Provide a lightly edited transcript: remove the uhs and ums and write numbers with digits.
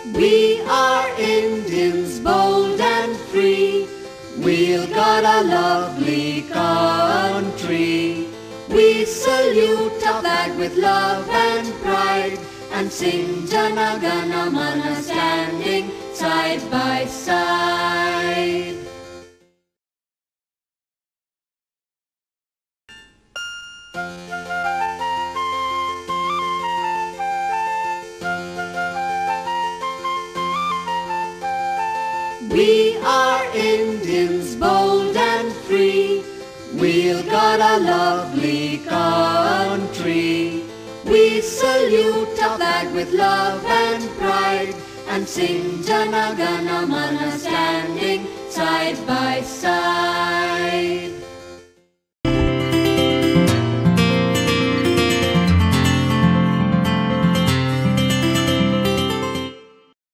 We are Indians, bold and free. We've got a lovely country. We salute our flag with love and pride, and sing Jan Gan Man standing side by side. We are Indians, bold and free. We've got a lovely country. We salute our flag with love and pride, and sing Jan Gan Man standing side by side.